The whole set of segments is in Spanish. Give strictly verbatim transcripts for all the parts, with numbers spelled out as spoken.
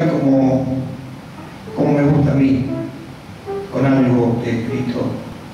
como, como me gusta a mí, con algo escrito.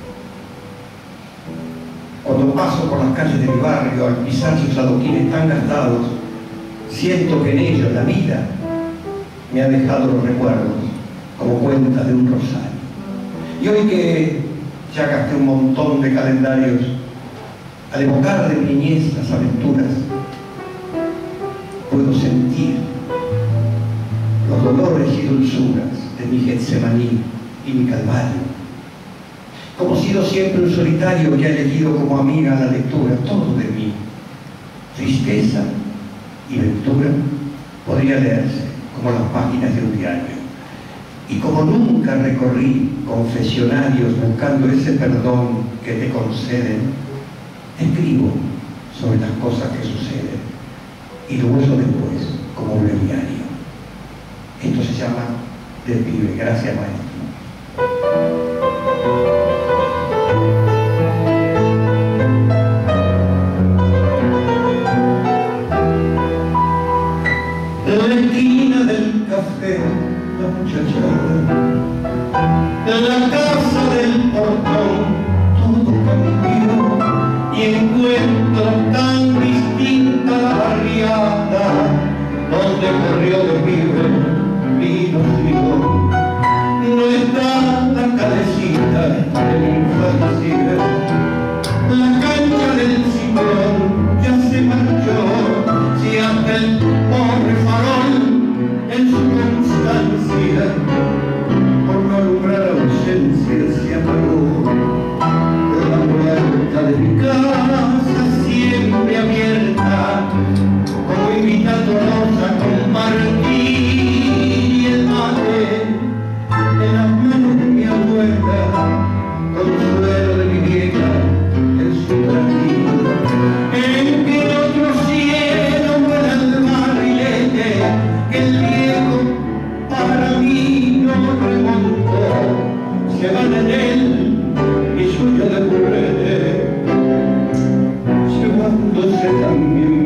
Cuando paso por las calles de mi barrio, al pisar sus adoquines tan gastados, siento que en ellos la vida me ha dejado los recuerdos como cuentas de un rosario. Y hoy que ya gasté un montón de calendarios, al evocar de mi niñez las aventuras, puedo sentir los dolores y dulzuras de mi Getsemaní y mi Calvario. Como he sido siempre un solitario que ha elegido como amiga la lectura, todo de mí, tristeza y ventura, podría leerse como las páginas de un diario. Y como nunca recorrí confesionarios buscando ese perdón que te conceden, escribo sobre las cosas que suceden y lo uso después como breviario. Esto se llama De pibe. Gracias, maestro. En la esquina del café, la muchachada, en la casa del portón, todo cambió y encuentro tan distinta la barriada donde corrió de pibe vino frío. No está la calecita de mi infancia, la cancha del ciclón ya se marchó, si hasta el pobre farol en su constancia por no alumbrar ausencia se apagó. La puerta de mi casa siempre abierta, como invitándonos a compartir el mate en las manos de mi abuela, consuelo de mi vieja en su tranquilo. En que otro cielo vuela el barrilete que el viejo para mí no remontó, se van en él y suyo de burrete, llevándose también